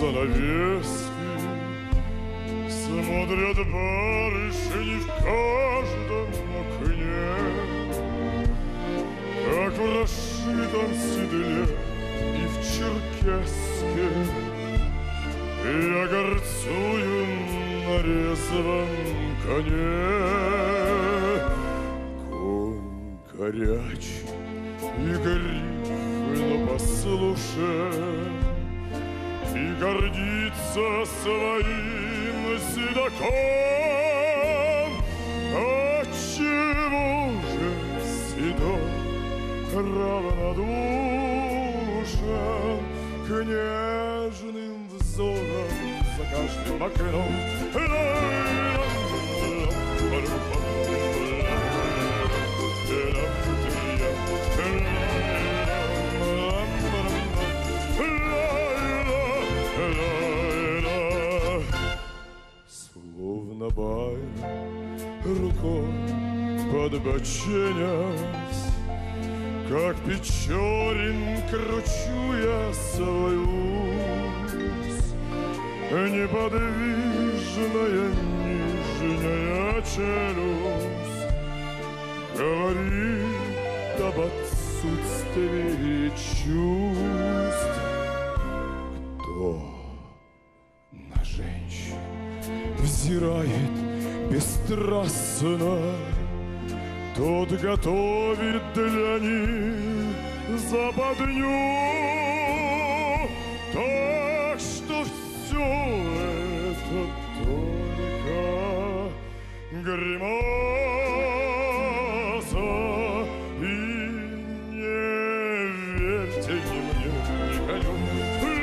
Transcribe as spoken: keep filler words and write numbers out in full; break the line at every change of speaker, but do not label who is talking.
занавески смотрят барышни в каждом окне, как в расшитом седле и в черкеске. Я горцую на резвом коне. Конь горячий и гриф, но послушен, и гордится своим седаком. Отчего же седок равнодушен к нежным взорам за каждым окном? Словно байк рукой подбоченясь, как Печорин кручу я свой ус. Неподвижная нижняя челюсть говорит об отсутствии чувств. Кто на женщин взирает бесстрастно, тот готовит для них западню. Так что все это только гримаса, и не верьте ни мне, ни коню.